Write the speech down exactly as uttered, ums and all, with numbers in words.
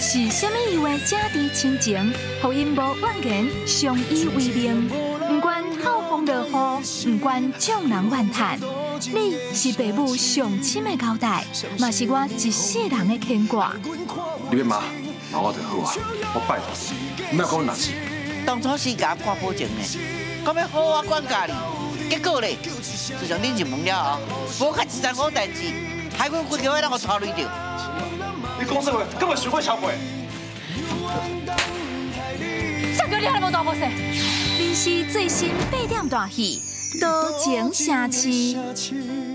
是虾米样的家庭亲情，互因无怨言，相依为命？不管好风落雨，不管众人怨叹，你是爸母上亲的交代，嘛是我一世人的牵挂。 你别骂，骂我就好啊！我拜托你，不要跟我闹事。 当初是甲我挂保证的，讲要好好管家己，结果咧，自从恁入门了后，无甲一件好代志，害阮规条让我拖累着。 你讲这话根本学会销毁。 啥叫你还无大好势？你是最新八点大戏《多情城市》。